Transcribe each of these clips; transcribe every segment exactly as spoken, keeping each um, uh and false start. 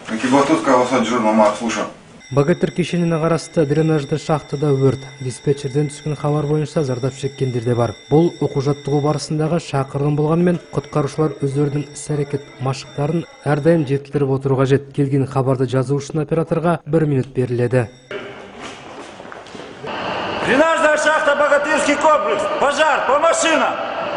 Экипаждусская высот журнама слушам. Богатырь кешеніне қарасты дренажды шахтада өрт. Диспетчерден түскен хабар бойынша зардап шеккендер де бар. Бұл оқу-жаттығу барысындағы шақырылым болғанымен, құтқарушылар өздерінің іс-әрекет машықтарын әрдайым жетілдіріп отыру қажет. Келген хабарды жазу үшін операторға бір минут беріледі. Дренажная шахта Богатырский комплекс. Пожар по машинам.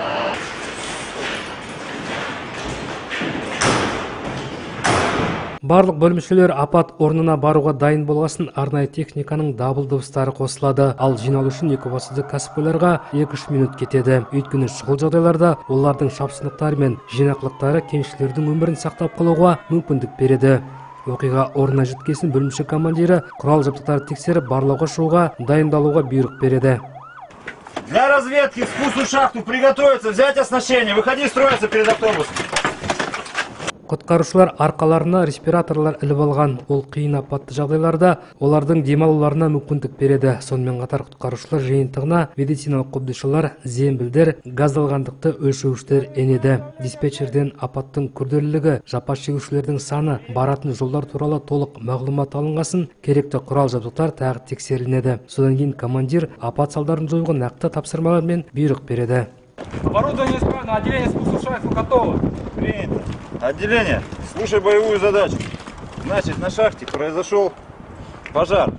Барлық бөлімшелер апат орнына баруға дайын болғасын, арнайы техниканың дабыл дыбыстары қосылады. Ал жиналу үшін екібастұз кәсіпкерлерге екі-үш минут кетеді. Өйткені шұғыл жағдайларда олардың шапшылықтары мен жинақылықтары кеншілердің өмірін сақтап қалуға мүмкіндік береді. Оқиға орнына жеткесін бөлімше командирі құрал жабдықтарды тексеріп барлауға шығуға дайындалуға бұйрық береді. Для разведки спуску шахту приготовиться, взять оснащение, выходи строиться перед автобусом. Құтқарушылар арқаларына респираторлар іліп алған. Ол қиын апатты жағдайларда олардың демалуларына мүмкіндік береді. Сонымен қатар құтқарушылар жиынтығына медициналық қобдишалар, зембілдер, газдалғандықты өлшеуіштер енеді. Диспетчерден апаттың күрделілігі, жапа шегушілердің саны, баратын жолдар туралы толық мағлұмат алынғасын, керекті құрал жабдықтар тағы тексеріледі. Содан кейін командир апат салдарын жоюға нақты тапсырмалар мен бұйрық береді. Оборудование исправно, отделение спуску шахты готово. Принято. Отделение, слушай боевую задачу. Значит, на шахте произошел пожар.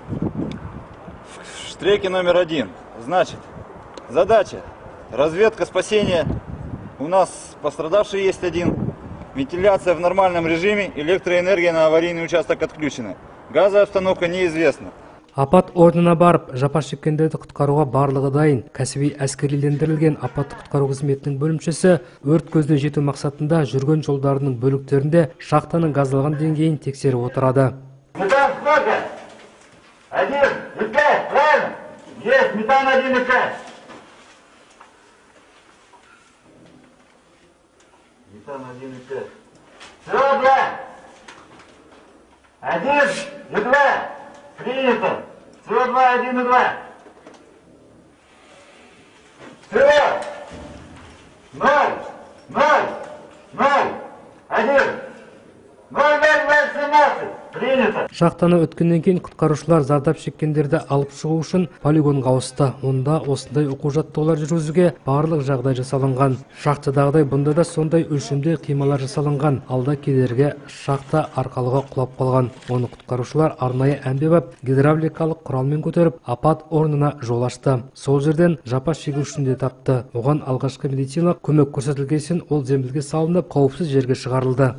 В штреке номер один. Значит, задача разведка, спасение. У нас пострадавший есть один. Вентиляция в нормальном режиме, электроэнергия на аварийный участок отключена. Газовая обстановка неизвестна. Апат орнына барып, жапа шеккендерді құтқаруға барлығы дайын. Кәсіби әскерилендірілген апатты құтқару қызметінің бөлімшесі өрт көзіне жету мақсатында жүрген жолдарының бөліктерінде шахтаның газдалған деңгейін тексеріп отырады. Метан сколько? Один и пять, правильно? Есть, метан один и пять. Метан один и пять. Все, два. Один и два. Принято. Все, два, один и два. Все. Ноль. Ноль. Ноль. Один. Ноль, ноль, ноль, семнадцать. Принято. Шахтаны өткеннен кейін құтқарушылар зардап шеккендерді алып шығу үшін полигонға ауысты. Онда осындай оқу-жаттығулар жүргізуге барлық жағдай жасалынған. Шахтадағыдай бұнда да сондай өлшемде қималар жасалынған. Алда кедергі шахта арқалығы құлап қалған. Оны құтқарушылар арнайы әмбебап гидравликалық құралмен көтеріп, апат орнына жол ашты. Сол жерден жапа шегушіні де тапты. Оған алғашқы медициналық көмек көрсетілгесін ол зембілге салынып, қауіпсіз жерге шығарылды.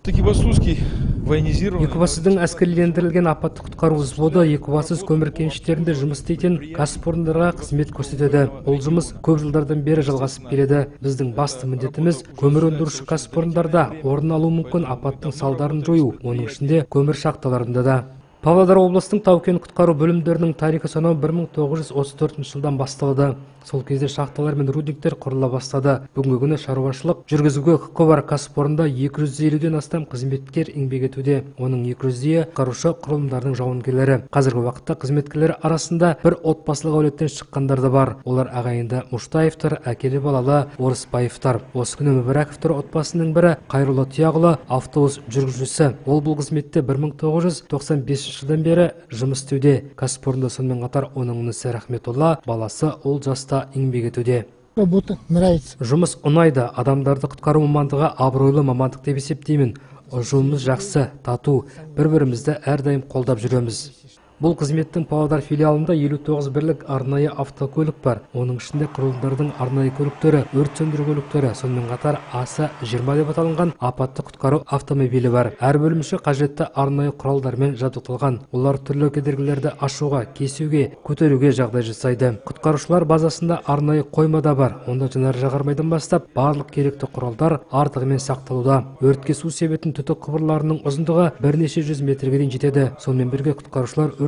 Екібастұздың әскерилендірілген апатты құтқару взводы Екібастұз көмір кеніштерінде жұмыс істейтін кәсіпорындарға қызмет көрсетеді. Ол жұмыс көп жылдардан бері жалғасып келеді. Біздің басты міндетіміз көмір өндіруші кәсіпорындарда орын алуы мүмкін апаттың салдарын жою, оның ішінде көмір шахталарында да. Павлодар облыстың тау-кен құтқару бөлімдерінің тарихы сонау бір мың тоғыз жүз отыз төртінші жылдан басталды. Сол кезде шахталар мен рудниктер құрыла бастады. Бүгінгі күні шаруашылық жүргізуге құқы бар кәсіпорында екі жүз елуден астам қызметкер еңбек етуде. Оның екі жүзі құтқарушы құрылымдардың жауынгерлері. Қазіргі уақытта қызметкерлер арасында бір отбасылық әулеттен шыққандар да бар. Олар ағайынды Мұштаевтар, әкелі балалы Орысбаевтар. Осы күні Мүбәрәковтар отбасының бірі Қайролла Тұяғұлы автобус жүргізушісі. Ол бұл қызметте бір мың тоғыз жүз тоқсан бесінші жылдан бері жұмыс істеуде. Кәсіпорында сонымен қатар оның інісі Рахметолла, баласы ол жаста еңбек етуде. Жұмыс ұнайды, адамдарды құтқару мамандығы абыройлы мамандық деп есептеймін. Жұмыс жақсы, тату, бір-бірімізді әрдайым қолдап жүреміз. Бұл қызметтің Павлодар филиалында елу тоғыз бірлік арнайы автокөлік бар. Оның ішінде құрылымдардың арнайы көліктері, өрт сөндіру көліктері, сонымен қатар аса жиырма деп аталынған апатты құтқару автомобилі бар. Әр бөлімші қажетті арнайы құралдармен жабдықталған. Олар түрлі кедергілерді ашуға, кесуге, көтеруге жағдай жасайды. Құтқарушылар базасында арнайы қойма да бар. Онда жанар-жағармайдан бастап барлық керекті құралдар артығымен сақталуда. Өртке су себетін түтік құбырларының ұзындығы бірнеше жүз метрге дейін жетеді. Сонымен бірге құтқарушылар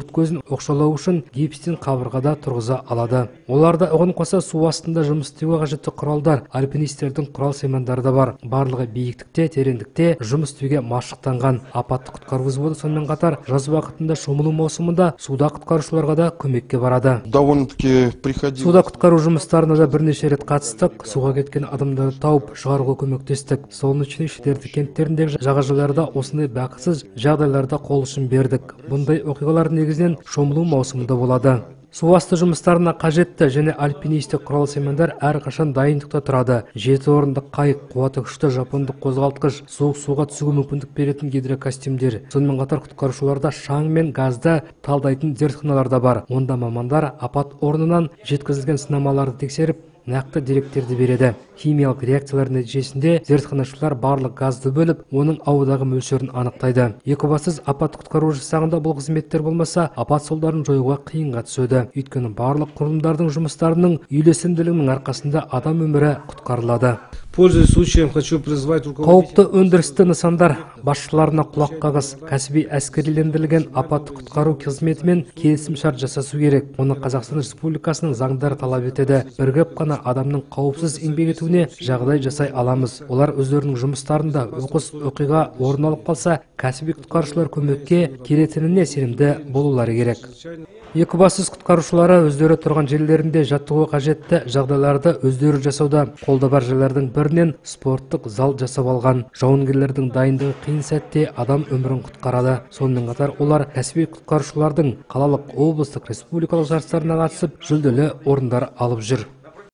өрт көзін оқшаулау үшін гипстен қабырғада тұрғыза алады. Оларда оған қоса су астында жұмыс істеуге қажетті құралдар, альпинистердің құрал саймандары да бар. Барлығы биіктікте, тереңдікте жұмыс істеуге машықтанған. Апаттық құтқару взводы сонымен қатар жаз уақытында шомылу маусымында суда құтқарушыларға да көмекке барады. Довольно-таки приходилось. Суда құтқару жұмыстарына да бірнеше рет қатыстық. Суға кеткен адамдарды тауып шығаруға көмектестік. Солнечный шідерді кенттеріндегі жағажайларда осындай бақытсыз жағдайларда қол ұшын бердік. Бұндай оқиғалар негізінен шомылу маусымында болады. Су асты жұмыстарына қажетті және альпинистік құрал саймандар әрқашан дайындықта тұрады. Жеті орындық қайық, қуаты күшті жапондық қозғалтқыш, суық суға түсуге мүмкіндік беретін гидрокостюмдер. Сонымен қатар құтқарушыларда шаң мен газды талдайтын зертханалар да бар. Онда мамандар апат орнынан жеткізілген сынамаларды тексеріп, нақты деректерді береді. Химиялық реакциялар нәтижесінде зертханашылар барлық газды бөліп, оның ауадағы мөлшерін анықтайды. Екібастұз апат құтқару жасағында бұл қызметтер болмаса, апат салдарын жоюға қиынға түседі. Өйткені барлық құрылымдардың жұмыстарының үйлесімділігінің арқасында адам өмірі құтқарылады. Пользуясь случаем, хочу призвать Қауіпті өндірісті нысандар басшыларына құлақ қағыс, кәсіби әскерилендірілген апатты құтқару қызметімен келісім шарт жасасу керек. Оны Қазақстан Республикасының заңдары талап етеді. Бірігіп қана адамның қауіпсіз еңбек етуіне жағдай жасай аламыз. Олар өздерінің жұмыстарында оқыс оқиға орын алып қалса, кәсіби құтқарушылар көмекке келетініне сенімді болулары керек. Екібастұз құтқарушылары өздері тұрған жерлерінде жаттығуға қажетті жағдайларды өздері жасауда. Қолда бар жерлердің бірінен спорттық зал жасап алған. Жауынгерлердің дайындығы қиын сәтте адам өмірін құтқарады. Сонымен қатар олар кәсіби құтқарушылардың қалалық, облыстық, республикалық жарыстарына қатысып, жүлделі орындар алып жүр.